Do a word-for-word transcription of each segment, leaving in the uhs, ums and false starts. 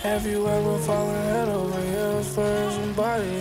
Have you ever fallen head over heels for somebody?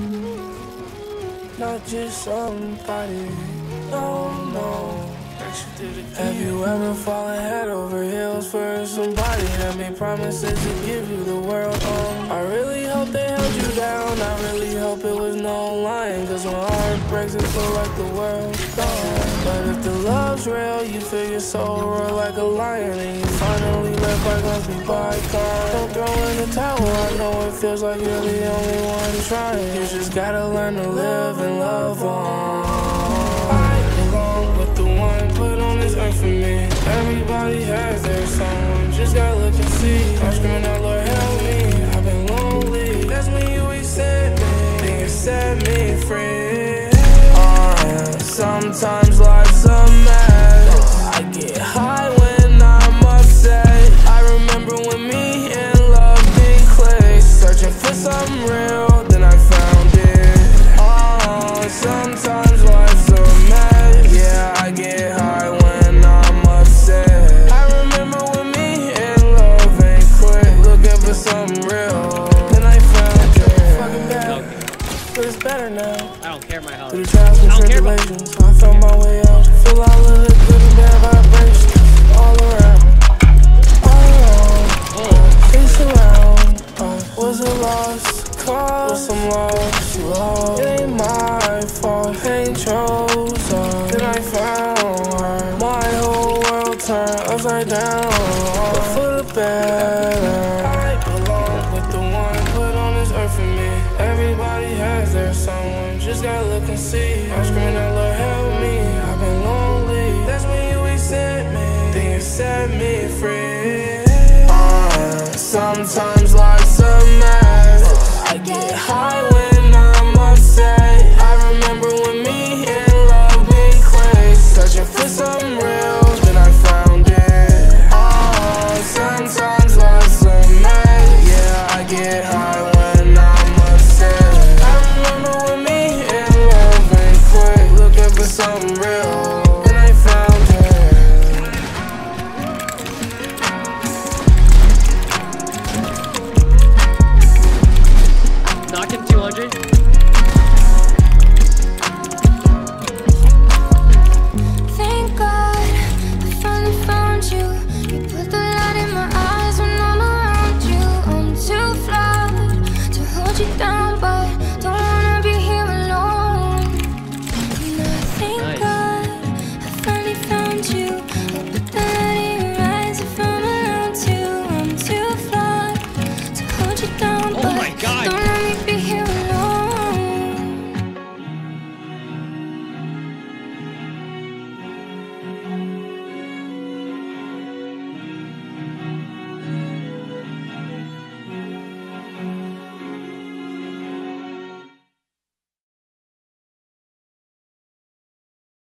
Not just somebody, no, no. Have you ever fallen head over heels for somebody? Had made promises to give you the world, um I really hope they held you down. I really hope it was no lying, cause when heart breaks it feel like the world's gone. But if the love's real, you feel your soul roar like a lion, and you finally let bygones be bygones. Don't throw in the towel, I know it feels like you're the only one trying. You just gotta learn to live and love on. I belong with the one put on this earth for me. Everybody has their someone, just gotta look and see. I'm screaming out, Lord help me, I've been lonely. That's when you accept me, then you set me free. uh, Sometimes life's a mess. I get high when I'm upset. I remember when me and love did click. Searching for something real, then I found it. Oh, sometimes life's a mess. Yeah, I get high when I'm upset. I remember when me and love ain't quit. Looking for something real, then I found it. Fucking bad, but it's better now. I don't care my health. Through the trials and tribulations, I found my way out. Feel all of the good and bad vibrations all around, all around. Oh, face around. I was a lost cause, with some lost love. It ain't my fault, ain't chose her. Then I found her. My whole world turned upside down, but for the better. I belong with the one put on this earth for me. Everybody has their someone, just gotta look and see. I'm screaming out, Lord help me, I've been lonely. That's when you accept me, then you set me free. uh, Sometimes life's a mess. I get high when